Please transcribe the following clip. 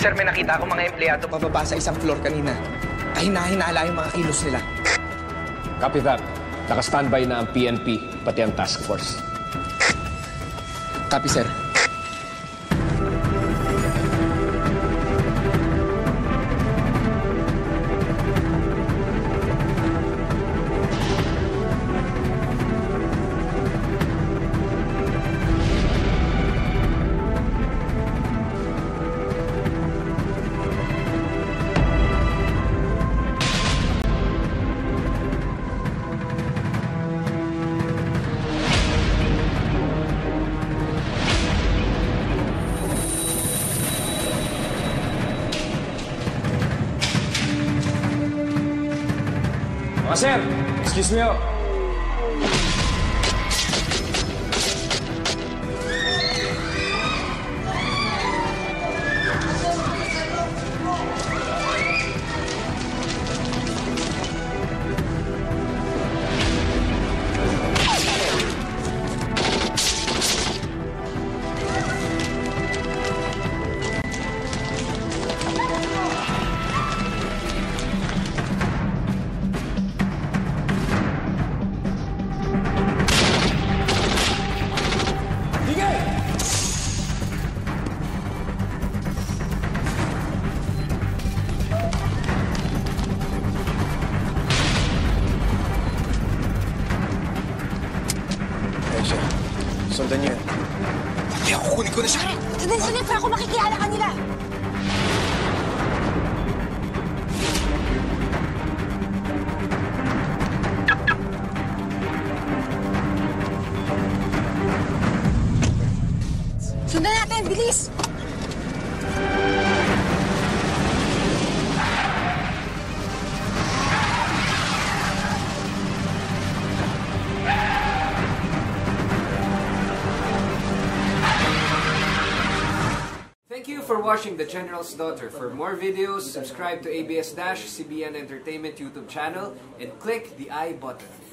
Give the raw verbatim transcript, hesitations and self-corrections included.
Sir, may nakita ako mga empleyado pababa sa isang floor kanina. Kahina-hinala yung mga kilos nila. Copy that. Naka-standby na ang P N P, pati ang task force. Copy, sir. Sir, excuse me. Sundan niyo yan. Hindi ako, kunin ko na siya. Sundan, sundan, Franco, makikilala ka nila. Sundan natin, bilis! Thank you for watching The General's Daughter. For more videos, subscribe to A B S C B N Entertainment YouTube channel and click the I button.